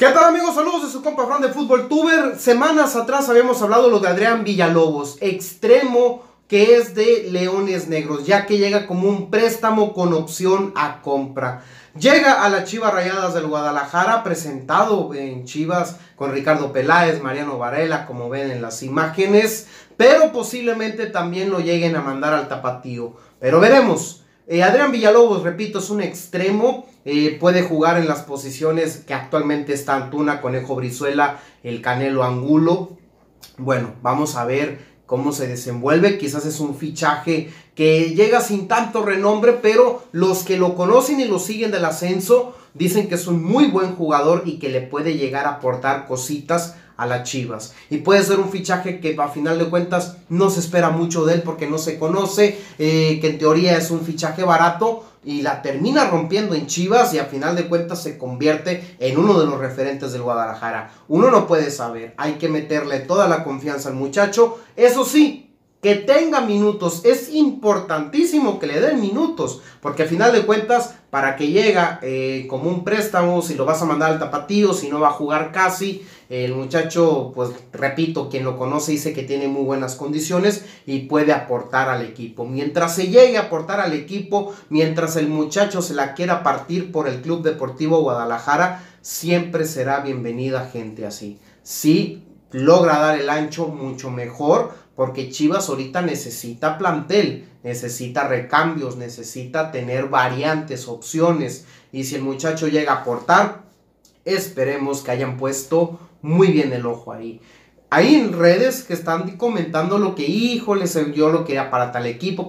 ¿Qué tal, amigos? Saludos de su compa Fran de Fútbol Tuber. Semanas atrás habíamos hablado lo de Adrián Villalobos, extremo que es de Leones Negros, ya que llega como un préstamo con opción a compra. Llega a las Chivas Rayadas del Guadalajara, presentado en Chivas con Ricardo Peláez, Mariano Varela, como ven en las imágenes, pero posiblemente también lo lleguen a mandar al Tapatío. Pero veremos. Adrián Villalobos, repito, es un extremo, puede jugar en las posiciones que actualmente está Antuna, Conejo Brizuela, el Canelo Angulo. Bueno, vamos a ver cómo se desenvuelve. Quizás es un fichaje que llega sin tanto renombre, pero los que lo conocen y lo siguen del ascenso dicen que es un muy buen jugador y que le puede llegar a aportar cositas a las Chivas. Y puede ser un fichaje que a final de cuentas no se espera mucho de él porque no se conoce, que en teoría es un fichaje barato y la termina rompiendo en Chivas y a final de cuentas se convierte en uno de los referentes del Guadalajara. Uno no puede saber, hay que meterle toda la confianza al muchacho. Eso sí, que tenga minutos, es importantísimo que le den minutos, porque a final de cuentas, para que llega como un préstamo, si lo vas a mandar al Tapatío, si no va a jugar casi, el muchacho, pues repito, quien lo conoce dice que tiene muy buenas condiciones y puede aportar al equipo. Mientras se llegue a aportar al equipo, mientras el muchacho se la quiera partir por el Club Deportivo Guadalajara, siempre será bienvenida gente así. Sí, logra dar el ancho mucho mejor, porque Chivas ahorita necesita plantel, necesita recambios, necesita tener variantes, opciones, y si el muchacho llega a aportar, esperemos que hayan puesto muy bien el ojo ahí. Hay en redes que están comentando lo que, híjole, yo lo quería para tal equipo,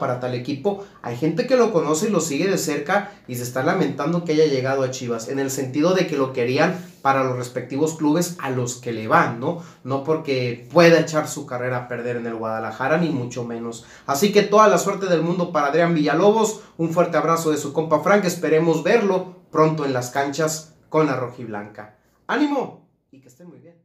Hay gente que lo conoce y lo sigue de cerca y se está lamentando que haya llegado a Chivas, en el sentido de que lo querían para los respectivos clubes a los que le van, ¿no? No porque pueda echar su carrera a perder en el Guadalajara, ni mucho menos. Así que toda la suerte del mundo para Adrián Villalobos. Un fuerte abrazo de su compa Frank. Esperemos verlo pronto en las canchas con la rojiblanca. ¡Ánimo! Y que estén muy bien.